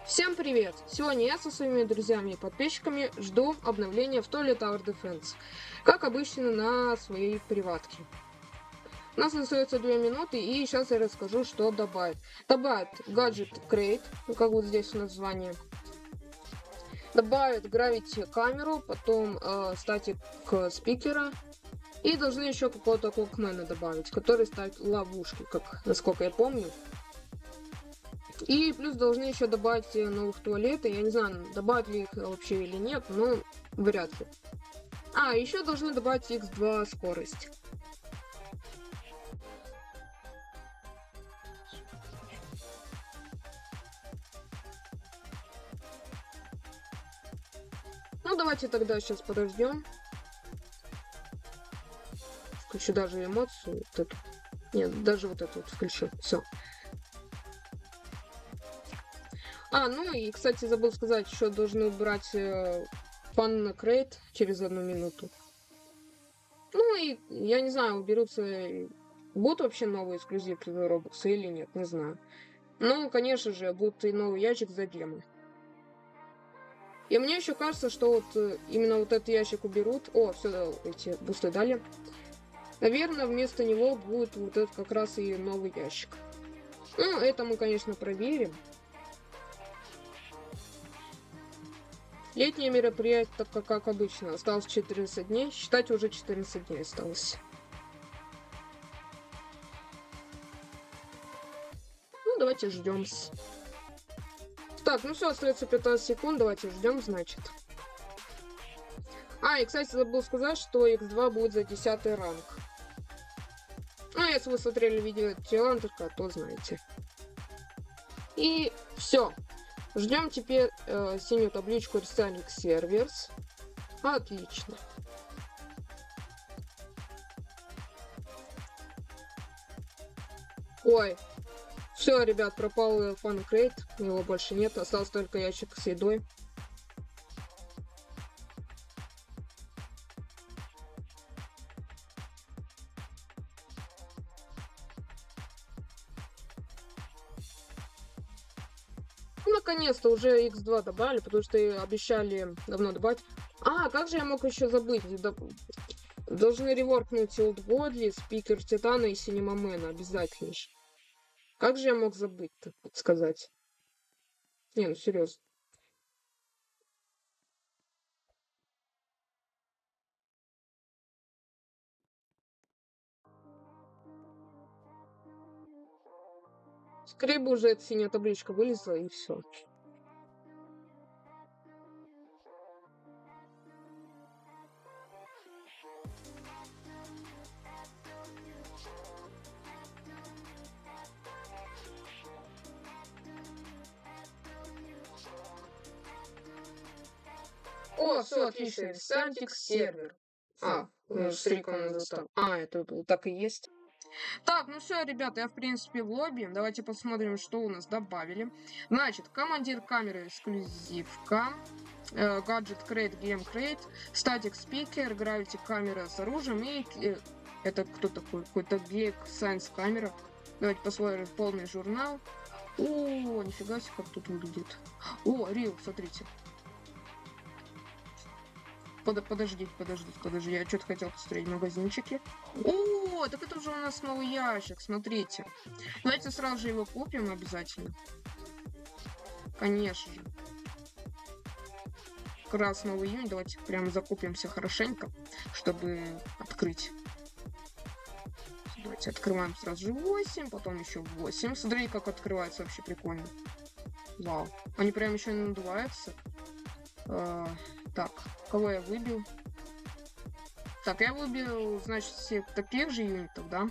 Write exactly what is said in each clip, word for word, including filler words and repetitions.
Всем привет! Сегодня я со своими друзьями и подписчиками жду обновления в Toilet Tower Defense, как обычно на своей приватке. У нас остается две минуты, и сейчас я расскажу, что добавит. Добавит Gadget Crate, как вот здесь название. Добавит Gravity камеру, потом э, статик спикера. И должны еще какого-то клокмена добавить, который ставит ловушки, как насколько я помню. И плюс должны еще добавить новых туалетов. Я не знаю, добавят ли их вообще или нет, но вряд ли. А, еще должны добавить икс два скорость. Ну, давайте тогда сейчас подождем. Включу даже эмоцию. Вот эту. Нет, даже вот эту вот включу. Все. А, ну и, кстати, забыл сказать, еще должны убрать э, Fun Crate через одну минуту. Ну и, я не знаю, уберутся... Будут вообще новые эксклюзивы Roblox или нет, не знаю. Ну, конечно же, будет и новый ящик за гемы. И мне еще кажется, что вот э, именно вот этот ящик уберут. О, все, эти бусты дали. Наверное, вместо него будет вот этот как раз и новый ящик. Ну, это мы, конечно, проверим. Летнее мероприятие, так как, как обычно, осталось четырнадцать дней. Считать, уже четырнадцать дней осталось. Ну, давайте ждем. Так, ну все, остается пятнадцать секунд. Давайте ждем, значит. А, и, кстати, забыл сказать, что икс два будет за десятый ранг. Ну, если вы смотрели видео Тилантика, то знаете. И все. Ждем теперь э, синюю табличку Reselling Servers. Отлично. Ой. Все, ребят, пропал Fun Crate. Его больше нет. Остался только ящик с едой. Наконец-то уже икс два добавили, потому что обещали давно добавить. А, как же я мог еще забыть? Должны реворкнуть Old Godly, Спикер Титана и Синемамена обязательно же. Как же я мог забыть-то сказать? Не, ну серьезно. Скорее бы уже эта синяя табличка вылезла и все. О, все, отлично. Сантик сервер. А, стриком застал. А, это так и есть. Так, ну все, ребята, я в принципе в лобби. Давайте посмотрим, что у нас добавили. Значит, командир камеры эксклюзивка. Гаджет Crate, Game Crate, Static Speaker, Gravity камера с оружием и... Э, это кто такой? Какой-то Geek Science камера. Давайте посмотрим полный журнал. О, нифига себе, как тут выглядит. О, Рил, смотрите. Под, подождите, подождите, подождите. Я что-то хотел посмотреть магазинчики. О, так это уже у нас новый ящик, смотрите. Давайте сразу же его купим обязательно. Конечно же. Как раз новый июнь. Давайте прям закупимся хорошенько, чтобы открыть. Давайте открываем сразу же восемь, потом еще восемь. Смотрите, как открывается, вообще прикольно. Вау. Они прям еще не надуваются. А, так, кого я выбил? Так, я выбил, значит, всех таких же юнитов, да?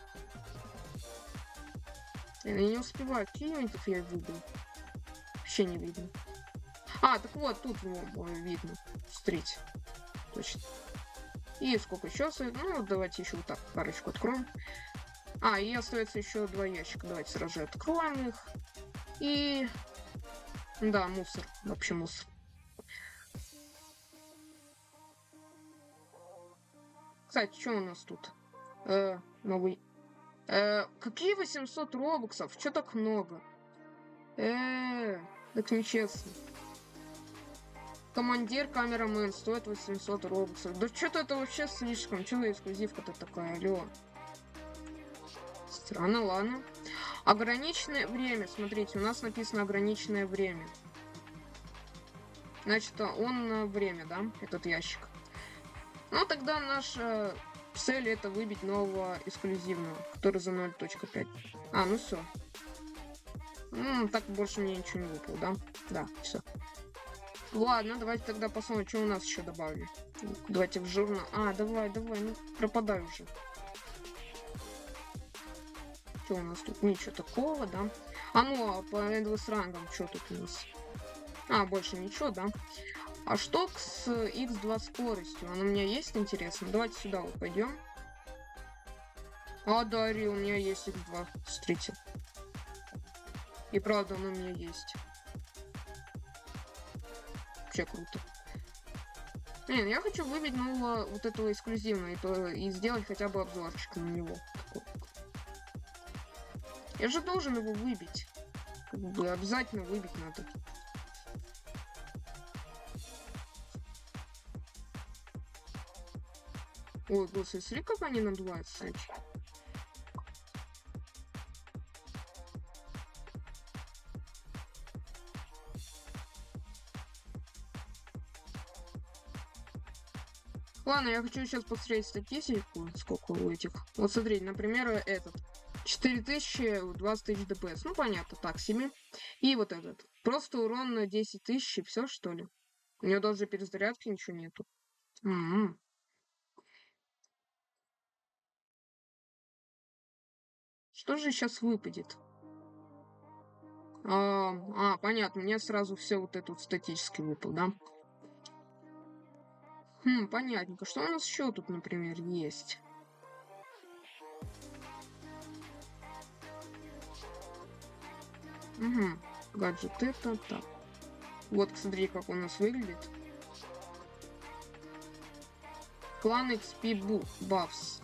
Я не успеваю. Какие юнитов я выбил? Вообще не видно. А, так вот, тут его видно. Смотрите. Точно. И сколько еще остается? Ну, давайте еще вот так парочку откроем. А, и остается еще два ящика. Давайте сразу же откроем их. И... Да, мусор. Вообще мусор. Кстати, что у нас тут? Э, новый. Э, какие восемьсот робоксов? Что так много? Э, Так нечестно. Командир, камерамен, стоит восемьсот робоксов. Да что-то это вообще слишком. Что за эксклюзивка-то такая, алло? Странно, ладно. Ограниченное время. Смотрите, у нас написано ограниченное время. Значит, он на время, да, этот ящик. Ну, тогда наша цель это выбить нового эксклюзивного, который за ноль точка пять. А, ну все. Ну, так больше мне ничего не выпало, да? Да, все. Ладно, давайте тогда посмотрим, что у нас еще добавили. Давайте в журнал. А, давай, давай, ну пропадай уже. Что у нас тут? Ничего такого, да? А ну, а по Endless рангам что тут у нас? А, больше ничего, да? А что с икс два скоростью? Она у меня есть, интересно? Давайте сюда вот пойдем. А, да, Ри, у меня есть икс два. Смотрите. И правда, она у меня есть. Вообще круто. Блин, я хочу выбить нового вот этого эксклюзивного и, то, и сделать хотя бы обзорчик на него. Я же должен его выбить. Как бы обязательно выбить надо. Ой, господи, смотри, как они надуваются. Ладно, я хочу сейчас посмотреть статистику, сколько у этих. Вот смотрите, например, этот. четыре тысячи, двадцать тысяч ДПС. Ну, понятно, так себе. И вот этот. Просто урон на десять тысяч, и все, что ли? У него даже перезарядки ничего нету. М-м. Что же сейчас выпадет? А, а, понятно, мне сразу все вот это вот статически выпал, да? Хм, понятненько. Что у нас еще тут, например, есть? Угу. Гаджет это, так. Вот, смотри, как у нас выглядит. Клан икс пи Buffs.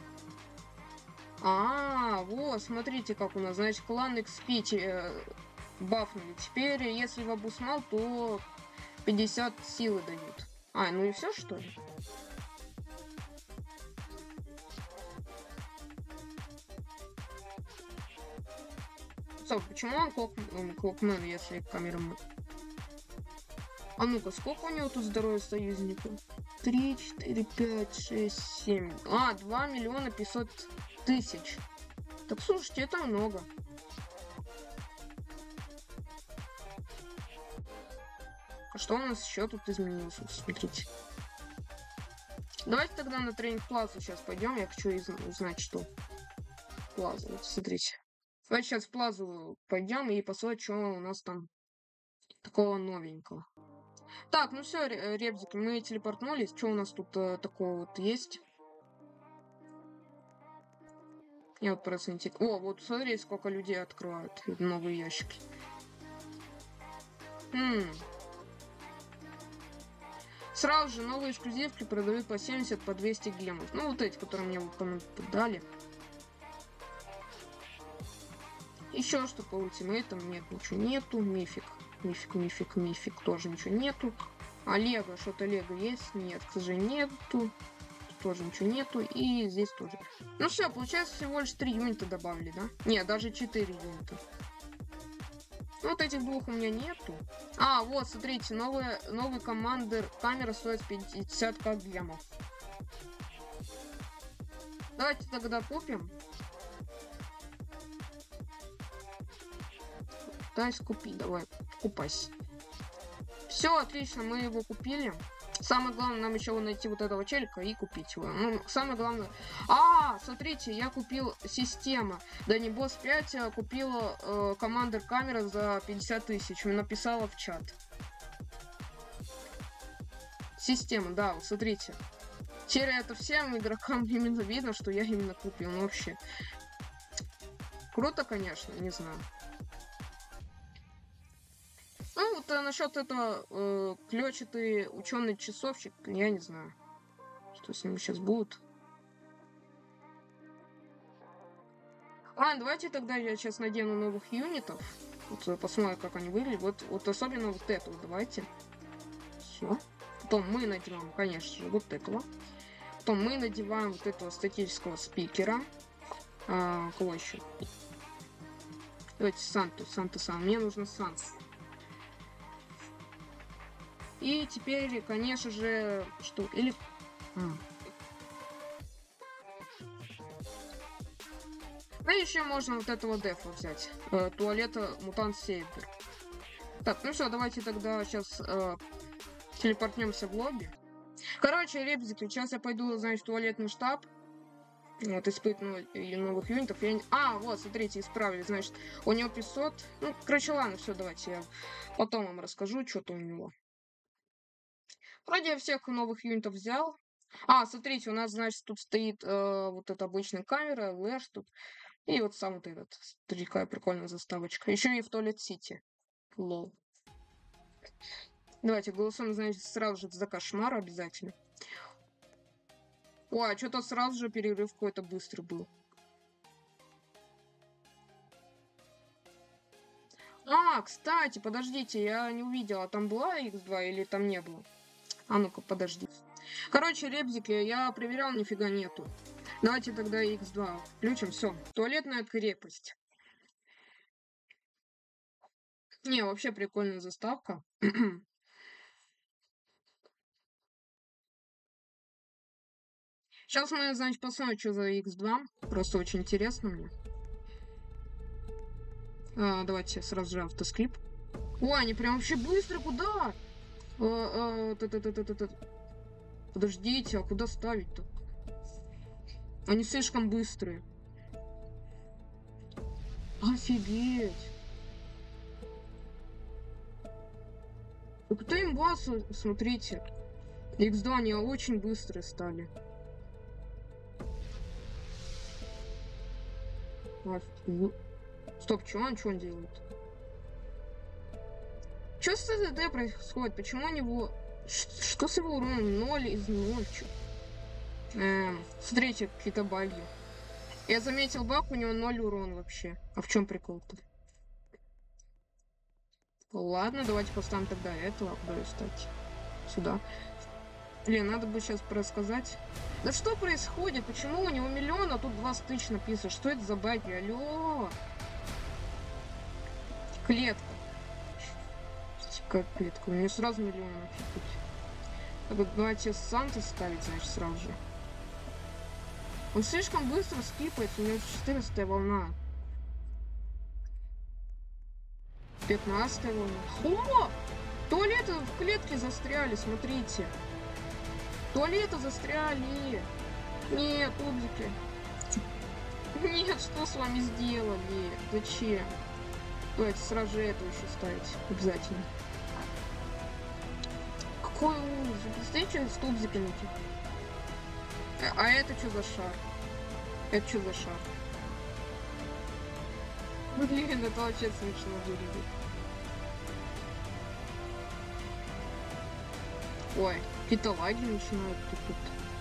А, вот, смотрите, как у нас. Значит, клан икс пи э, бафнули. Теперь, если в обусмал, то пятьдесят силы дают. А, ну и все, что ли? Стоп, почему он клок, клокмен, если камерамен? А ну-ка, сколько у него тут здоровья союзника? три, четыре, пять, шесть, семь. А, два миллиона пятьсот тысяч. Так, слушайте, это много. А что у нас еще тут изменилось? Смотрите. Давайте тогда на тренинг плазу сейчас пойдем. Я хочу узнать, что. Плазу, вот, смотрите. Давайте сейчас в плазу пойдем и посмотрим, что у нас там такого новенького. Так, ну все, ребзики, мы телепортнулись. Что у нас тут э, такого вот есть? Я вот просто интересно. О, вот смотри, сколько людей открывают новые ящики. Хм. Сразу же новые эксклюзивки продают по семьдесят, по двести гемов. Ну, вот эти, которые мне вот дали. Еще что по ультимейтам? Нет, ничего нету. Мифик. Мифик, мифик, мифик. Тоже ничего нету. А Лего, что-то Лего есть? Нет, к сожалению, нету. Тут тоже ничего нету. И здесь тоже. Ну все, получается всего лишь три юнита добавили, да? Нет, даже четыре юнита. Ну, вот этих двух у меня нету. А, вот, смотрите, новая, новый командир камера стоит пятьдесят гемов. Давайте тогда купим. Дай купи, давай, купайся. Все, отлично, мы его купили. Самое главное, нам еще найти вот этого челика и купить его. Ну, самое главное... А, смотрите, я купил система. Да не босс пять, а купила э, командир камера за пятьдесят тысяч. Написала в чат. Система, да, вот смотрите. Теперь это всем игрокам именно видно, что я именно купил. Ну, вообще. Круто, конечно, не знаю. Ну, вот а, насчет этого э, клетчатый ученый часовщик, я не знаю, что с ним сейчас будет. Ладно, давайте тогда я сейчас надену новых юнитов. Вот э, посмотрим, как они выглядят. Вот, вот особенно вот это вот давайте. Все. Потом мы надеваем, конечно же, вот этого. Потом мы надеваем вот этого статического спикера. А, кого еще? Давайте Санту, Санту сам. Мне нужно Санс. И теперь, конечно же, что? Или... А. А еще можно вот этого дефа взять. Э, туалета Мутант Сейбер. Так, ну все, давайте тогда сейчас э, телепортнемся в лобби. Короче, ребзики, сейчас я пойду, значит, в туалетный штаб. Вот, испытываю новых юнитов. Я не... А, вот, смотрите, исправили. Значит, у него пятьсот. Ну, короче, ладно, все, давайте я потом вам расскажу, что-то у него. Вроде я всех новых юнитов взял. А, смотрите, у нас, значит, тут стоит э, вот эта обычная камера, лэш тут. И вот сам вот этот. Смотрите, какая прикольная заставочка. Еще и в Туалет Сити. Лол. Давайте голосуем, значит, сразу же за кошмар обязательно. Ой, а что-то сразу же перерыв какой-то быстрый был. А, кстати, подождите, я не увидела, там была икс два или там не было? А ну-ка, подождите. Короче, ребзики, я проверял, нифига нету. Давайте тогда икс два включим. Все, туалетная крепость. Не, вообще прикольная заставка. Сейчас мы, значит, посмотрим, что за икс два. Просто очень интересно мне. А, давайте сразу же автоскрип. Ой, они прям вообще быстро, куда? А, а, т -т -т -т -т -т. Подождите, а куда ставить-то? Они слишком быстрые. Офигеть. Кто им вас, смотрите. икс два, они очень быстрые стали. Стоп, что он, что он делает? Что с ТДД происходит? Почему у него... Что с его уроном? ноль из ноль. Эм, смотрите, какие-то баги. Я заметил баг, у него ноль урон вообще. А в чем прикол-то? Ладно, давайте поставим тогда этого. Куда стать? Сюда. Блин, надо бы сейчас рассказать. Да что происходит? Почему у него миллион, а тут два тысяч написано? Что это за баги? Алло! Клетка. Как клетка? У нее сразу миллион нафиг. Давайте Санта ставить, значит, сразу же. Он слишком быстро скипается, у него четырнадцатая волна. пятнадцатая волна. О! Туалеты в клетке застряли, смотрите. Туалеты застряли. Нет, ублики. Нет, что с вами сделали? Зачем? Давайте сразу же это еще ставить. Обязательно. Какой ужас. Представляете, с тубзиками. А это что за шар? Это что за шар? Блин, это вообще смешно выглядит. Ой, какие-то лаги начинают тут.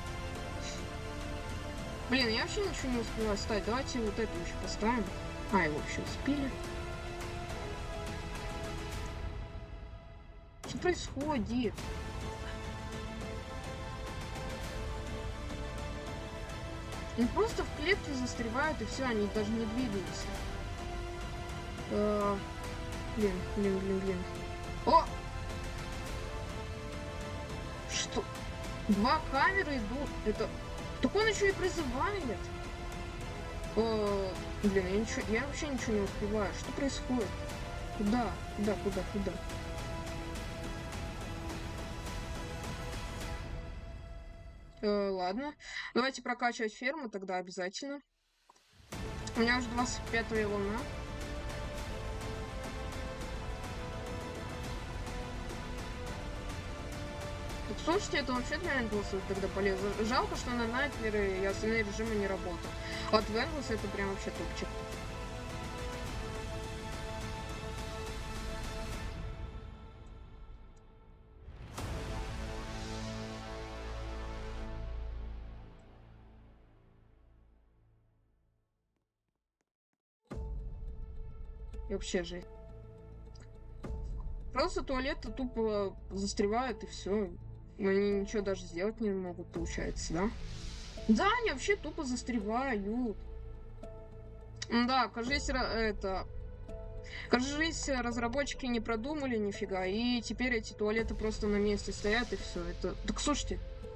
Блин, я вообще ничего не успела ставить. Давайте вот это еще поставим. А, его вообще успели. Что происходит? Они просто в клетке застревают, и все, они даже не двигаются. Э, блин, блин, блин, блин. О! Что? Два камеры идут. Это... Так он еще и призывает. Э, блин, я, ничего... я вообще ничего не успеваю. Что происходит? Куда? Куда, куда, куда? Э, ладно. Давайте прокачивать ферму тогда обязательно. У меня уже двадцать пятая волна. Так, слушайте, это вообще для Энглса тогда полезно. Жалко, что на Найтмере и остальные режимы не работают. А вот в Энглсе это прям вообще топчик. И вообще же. Просто туалеты тупо застревают и все. Они ничего даже сделать не могут, получается, да? Да, они вообще тупо застревают. Да, кажись, это... Кажись, разработчики не продумали нифига, и теперь эти туалеты просто на месте стоят, и все. Это... Так слушайте.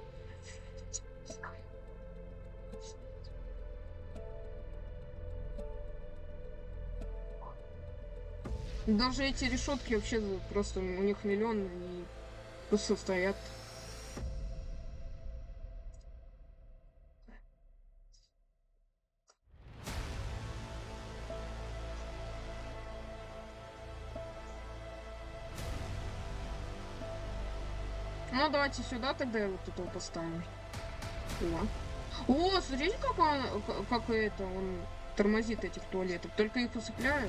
Даже эти решетки вообще просто у них миллион и просто стоят. Ну, давайте сюда тогда вот этого поставим. О, О смотрите, как он, как это, он тормозит этих туалетов. Только их усыпляют.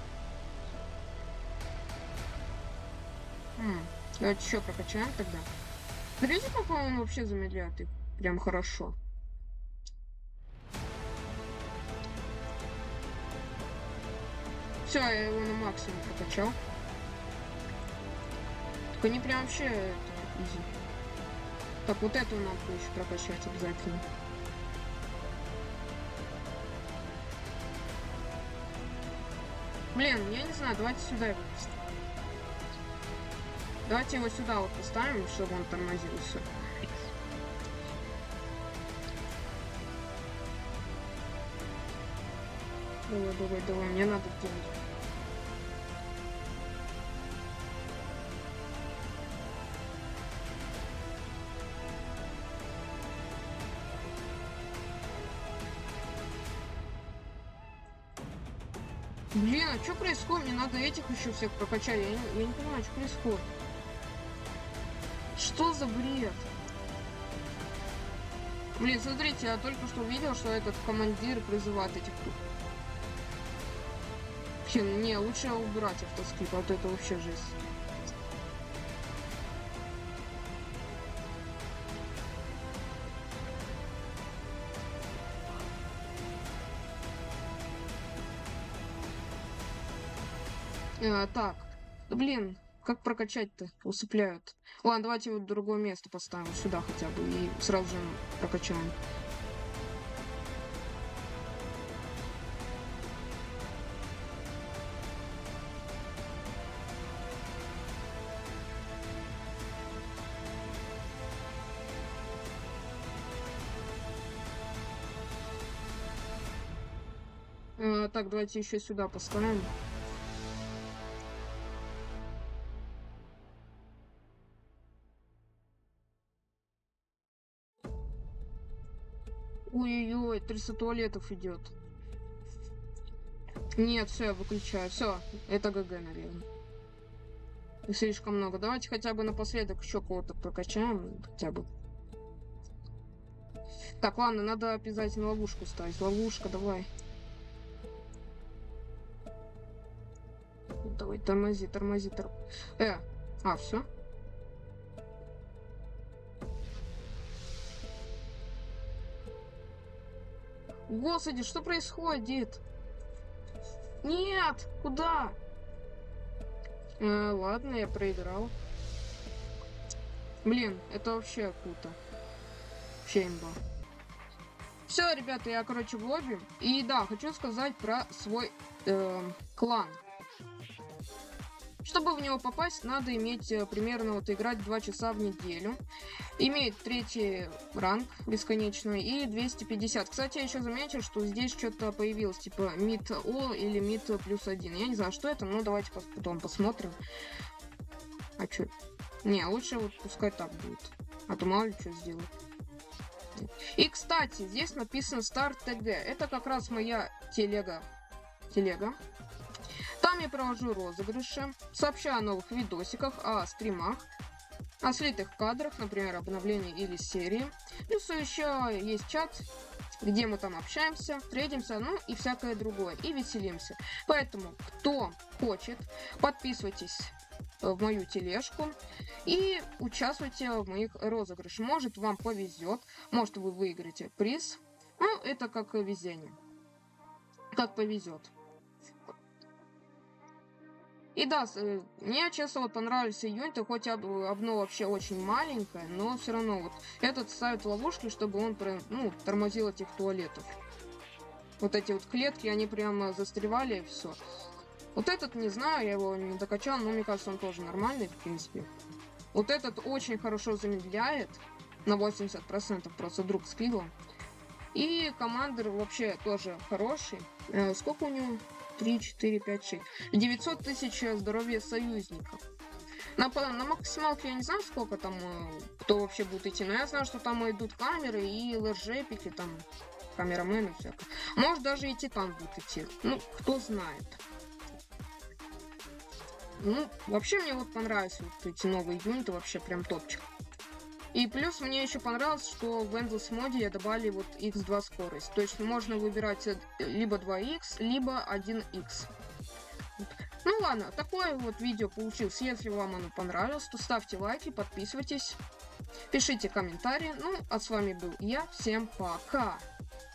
Хм. Давайте еще прокачаем тогда. Смотрите, как он вообще замедляет их. Прям хорошо. Все, я его на максимум прокачал. Так они прям вообще это, изи. Так, вот эту нам еще прокачать обязательно. Блин, я не знаю, давайте сюда его поставим. Давайте его сюда вот поставим, чтобы он тормозился. Давай, давай, давай, мне надо делать. Блин, а что происходит? Мне надо этих еще всех прокачать. Я не, я не понимаю, что происходит. Что за бред? Блин, смотрите, я только что увидел, что этот командир призывает этих... Блин, не, лучше убрать автоскип, а вот это вообще жесть. А, так, блин, как прокачать-то? Усыпляют. Ладно, давайте вот другое место поставим, сюда хотя бы, и сразу же прокачаем. А, так, давайте еще сюда поставим. Ой-ой-ой, триста туалетов идет. Нет, все, я выключаю. Все, это ГГ, наверное. Слишком много. Давайте хотя бы напоследок еще кого-то прокачаем. Хотя бы. Так, ладно, надо обязательно ловушку ставить. Ловушка, давай. Давай, тормози, тормози, тормози. Э, а, все. Господи, что происходит? Нет, куда? Э, ладно, я проиграл. Блин, это вообще круто. Вообще имба. Все, ребята, я, короче, в лобби. И да, хочу сказать про свой э, клан. Чтобы в него попасть, надо иметь э, примерно вот играть два часа в неделю. Иметь третий ранг бесконечный и двести пятьдесят. Кстати, я еще заметил, что здесь что-то появилось, типа мид О или мид плюс один. Я не знаю, что это, но давайте потом посмотрим. А что? Не, лучше вот пускай так будет. А то мало ли что сделать. И, кстати, здесь написано Start ти джи. Это как раз моя телега. Телега. Там я провожу розыгрыши, сообщаю о новых видосиках, о стримах, о слитых кадрах, например, обновлении или серии. Плюс еще есть чат, где мы там общаемся, трейдимся, ну и всякое другое, и веселимся. Поэтому, кто хочет, подписывайтесь в мою тележку и участвуйте в моих розыгрышах. Может, вам повезет, может, вы выиграете приз. Ну, это как везение. Как повезет. И да, с- э, мне, честно, вот понравился юнит, хоть об- обно вообще очень маленькое, но все равно вот этот ставит ловушки, чтобы он прям, ну, тормозил этих туалетов. Вот эти вот клетки, они прямо застревали, и все. Вот этот, не знаю, я его не докачал, но мне кажется, он тоже нормальный, в принципе. Вот этот очень хорошо замедляет, на восемьдесят процентов просто друг скилла. И командир вообще тоже хороший. Э, сколько у него? три, четыре, пять, шесть. девятьсот тысяч здоровья союзников. На, по- на максималке я не знаю, сколько там, э, кто вообще будет идти, но я знаю, что там идут камеры и лжепики, там, камерамены всякое. Может, даже и Титан будет идти. Ну, кто знает. Ну, вообще мне вот понравились вот эти новые юниты, вообще прям топчик. И плюс мне еще понравилось, что в Endless моде добавили вот икс два скорость. То есть можно выбирать э, либо два икс, либо один икс. Ну ладно, такое вот видео получилось. Если вам оно понравилось, то ставьте лайки, подписывайтесь, пишите комментарии. Ну, а с вами был я. Всем пока!